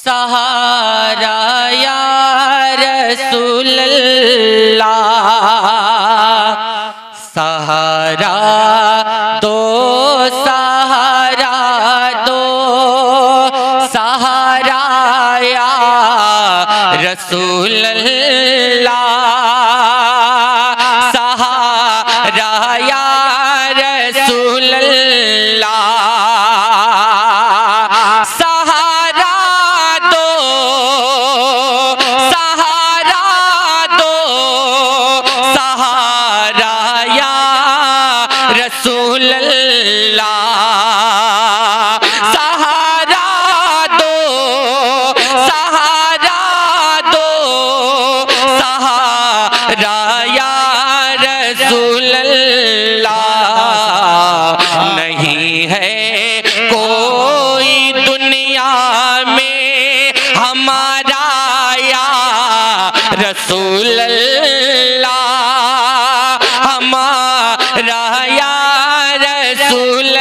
सहारा या रसूल अल्लाह, सहारा दो सहारा दो, सहारा या रसूल अल्लाह, सहारा या रसूल अल्लाह, रसूल अल्लाह, सहारा दो सहारा दो, सहारा या रसूल अल्लाह। नहीं है कोई दुनिया में हमारा या रसूल अल्लाह, हमारा या रसूल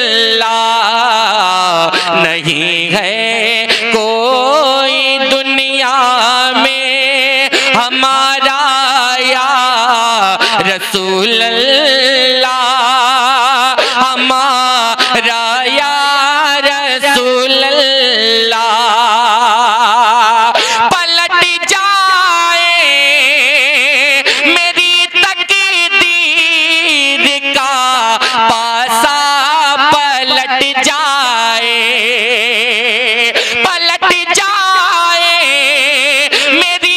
अल्लाह। नहीं है कोई दुनिया में हमारा या रसूल अल्लाह, हमारा या रसूल अल्लाह। पलट जाए मेरी तकदीर का पासा, पलट जाए, पलट जाए मेरी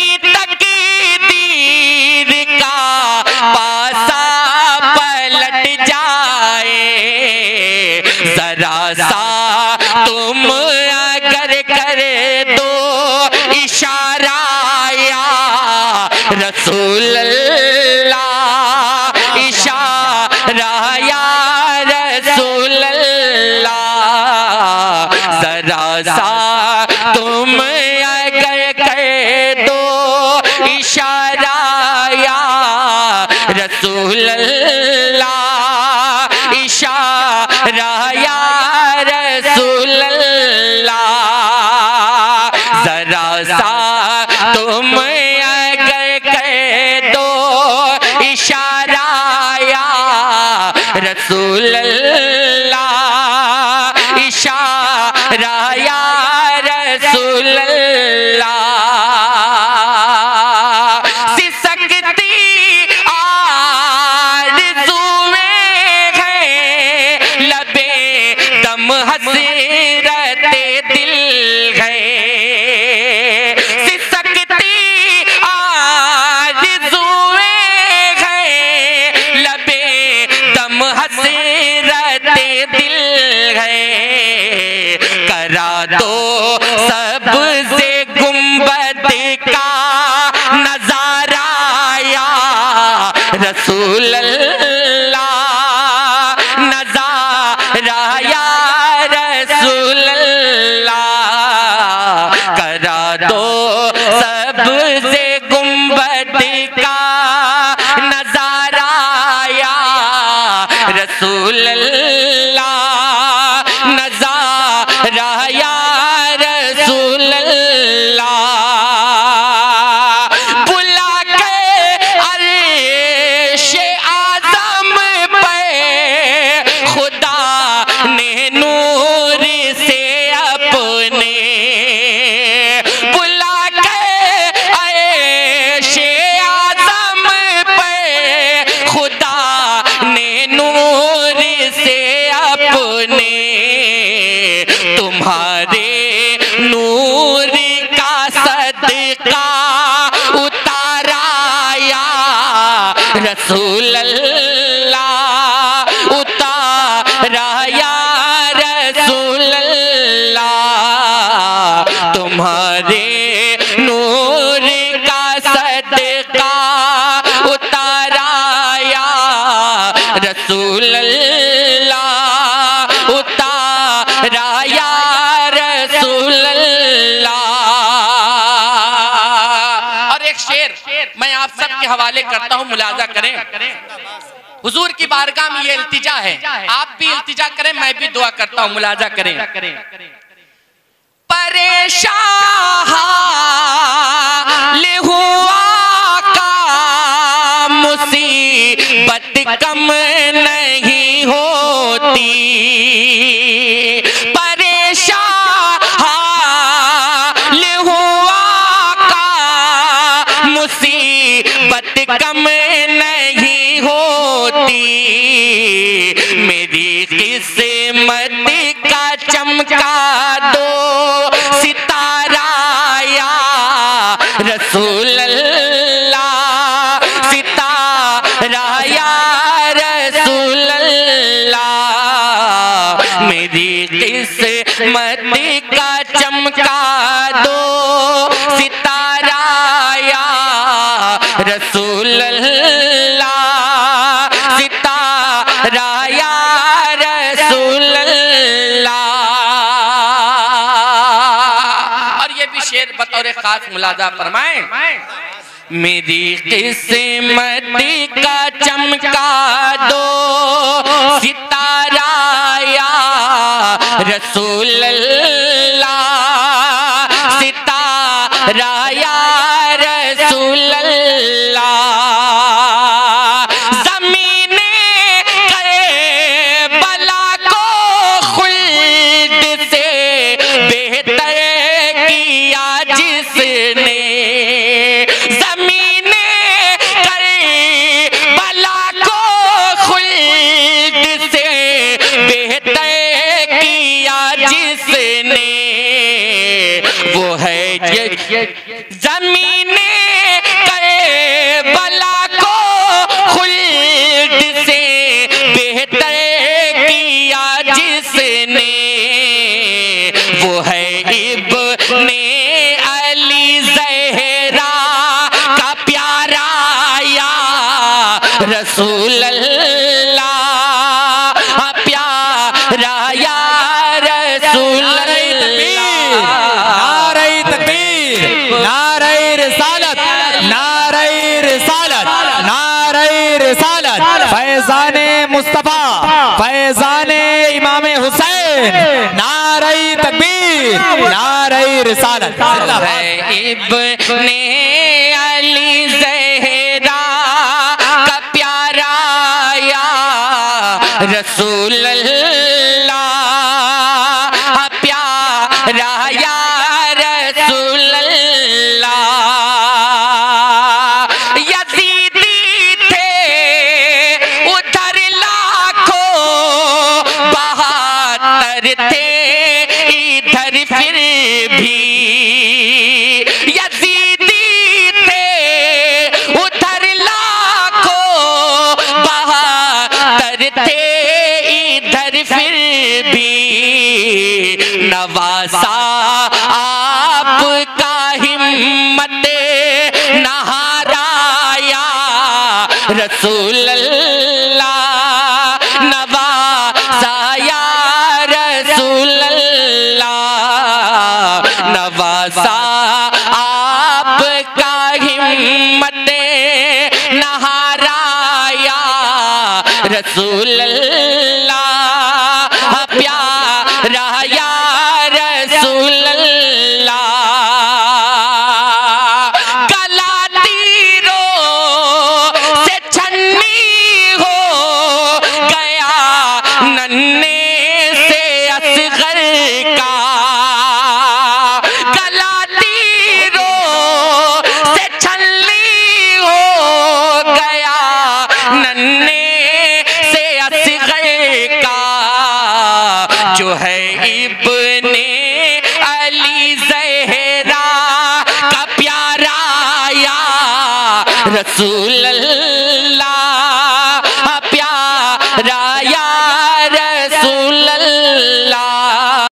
तकदीर का पासा, पलट जाए। जरा सा तुम अगर कर दो इशारा या रसूल अल्लाह, इशारा या रसूल अल्लाह। जरा सा तुम अगर कर दो इशारा या रसूल अल्लाह, इशारा या रसूल अल्लाह। जरा सा तुम अगर कर दो इशारा या रसूल अल्लाह, इशारा या रसूल अल्लाह। सिसकती आरज़ुएं हैं, लबे दम हसरते दिल है। सिसकती आरज़ुएं हैं, लबे दम हसरते दिल है। करा दो सबसे गुंबद का नजारा या रसूल अल्लाह, नजारा या रसूल अल्लाह। करा दो सबसे गुंबद का नजारा या रसूल अल्लाह, नजारा या रसूल अल्लाह। बुला के अर्शे आज़म पे खुदा ने नूर से अपने, बुला के अर्शे आज़म पे खुदा ने नूर से अपने। तुम्हारे नूर का सदका उतारा या रसूल अल्लाह, उतारा या रसूल अल्लाह। तुम्हारे नूर का सदका उतारा या रसूल अल्लाह, उतारा या रसूल अल्लाह। और एक शेर मैं आप सबके हवाले करता हूँ, मुलाजा करें। हुजूर की बारगाह में ये इल्तिजा है, आप भी इल्तिजा करें, मैं भी दुआ करता हूँ, मुलाजा करें। परेशान कम नहीं होती, मेरी किस्मत का चमका दो सितारा या रसूल अल्लाह, सितारा या रसूल अल्लाह, मेरी किस्मत का चमका दो सितारा या रसूल अल्लाह, सितारा या रसूल अल्लाह। और ये भी शेर बतौर खास मुलाजा फरमाएं, मेरी किस्मत का चमका दो सितारा या रसूल अल्लाह, सितारा या रसूल अल्लाह, ज़मीने करबला को खुल्द से बेहतर किया जिसने, ज़मीने करबला को खुल्द से बेहतर किया जिसने, वो है ज़मीने करबला को खुल्द से बेहतर किया जिसने, वो है इब्ने अली ज़हरा का प्यारा या रसूल अल्लाह, प्यारा या रसूल अल्लाह। नारे तकबीर, नारे रिसालत, नारे रिसालत, नारे रिसालत, फैज़ाने मुस्तफ़ा, फैज़ाने इमाम हुसैन, नारे तकबीर, नारे रिसालत। इब्ने अली ज़हरा का प्यारा या रसूल अल्लाह, प्यारा या रसूल अल्लाह, यज़ीदी थे उधर लाखों, बहातर थे इधर फिर भी, यज़ीदी थे उधर लाखों, बहातर थे इधर फिर भी, नवासा आपका हिम्मत नहाराया रसूल अल्लाह, नवासा या रसूल अल्लाह, नवासा आपका हिम्मत नहाराया रसूल अल्लाह, प्यारा या रसूल अल्लाह, गला तीरों से छन्नी हो गया नन्हे से असगर का, गला तीरों से छन्नी हो गया नन्हे से असगर का, जो है इब्ने अली ज़हरा का प्यारा या रसूल अल्लाह,